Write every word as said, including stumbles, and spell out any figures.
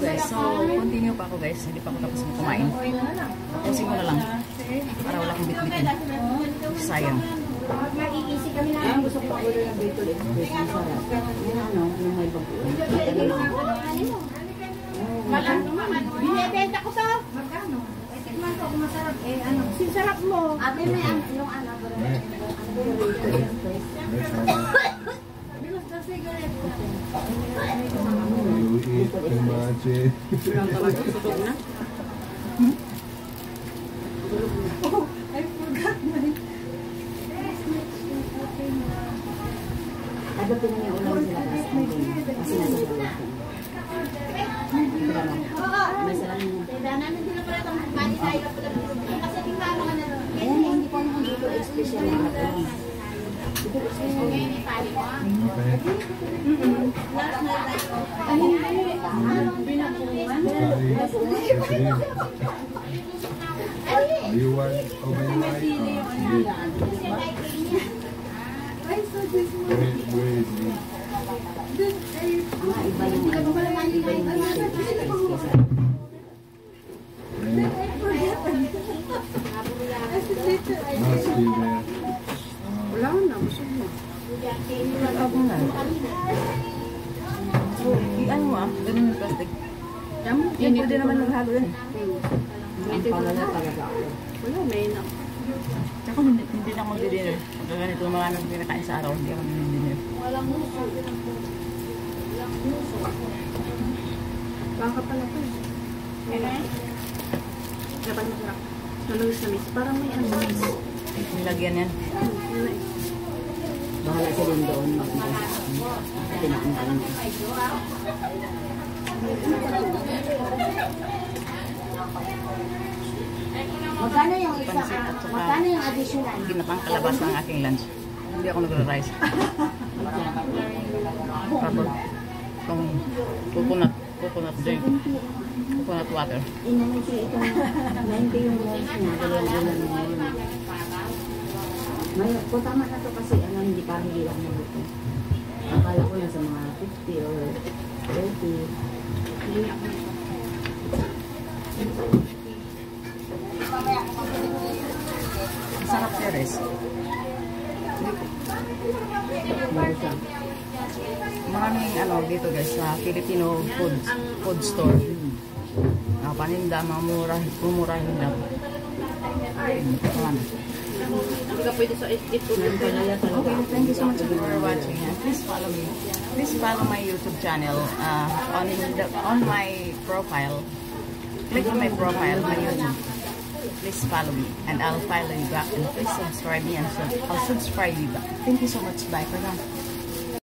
guys. So, continue pa ako guys. Hindi pa ako tapos kumain. Tapusin ko na lang. Para wala akong bit-bitin. Sayang. Mag-iisip kami na. Gusto ko pa-order ng Brito Express. Ang sarap. Yung ano, yung may bagoong. Magkano? Binibenta ko to. Magkano? Tikman ko kung masarap. Eh, ano? Sinsarap mo. Ate, may ang yung ano. Brito Express. Bilos na cigarette. You eat too much. Ang talaga, sutok na. Hmm? Oh, I forgot my... Ada po niya ulang sila kasi nasa bawah. May sarang mo. Dana na sila pala itong mani tayo kasi tingnan mo na. Ayan, hindi po naman dito special na ito. Dito special na yung tali mo. Okay. Last na tayo. Ano yung binabuhan? Do you want overnight? I saw this one. Wait, wait, wait. Then, I... Ah, iba yung... Iba yung... Iba yung... Not still there. Wala na, busog mo. Wala akong na. So, iyan mo ah. Ganun yung plastic. Yan, pwede naman naghalo yun. Ang palala talaga ako. Wala, may na. Ako hindi, hindi na ako magdi-dinner. Ganito mga nang pinakain sa araw, hindi ako magdi-dinner. Walang muso. Walang muso. Baka pala ito. Eh? Dapat masarap. Nalawis na miss. Parang may ano. Nilagyan yan. Bahala siya din doon. Tinakang Magkano yung isa? Magkano yung additional? Ginapang kalabas ng aking lunch. Hindi ako nagre-rice. Tapos, itong coconut, coconut drink. Coconut water. Inanay siya itong ninety yung lunch niya. Dalawang ulan mo yun. May, kung tama na to kasi ano, hindi pa hindi lang mabuto. Akala ko lang sa mga fifty or thirty. Hindi ako. Sarap siya, Res. Maraming ano dito guys sa Filipino food food store. Ah, paninda, mamura, mumurahin lang. Hindi ka pwede sa ito. Okay, thank you so much for watching. And please follow me. Please follow my YouTube channel uh, on the on my profile. Click on my profile, my YouTube. Please follow me and I'll follow you back, and please subscribe me and I'll subscribe you back. Thank you so much. Bye for now.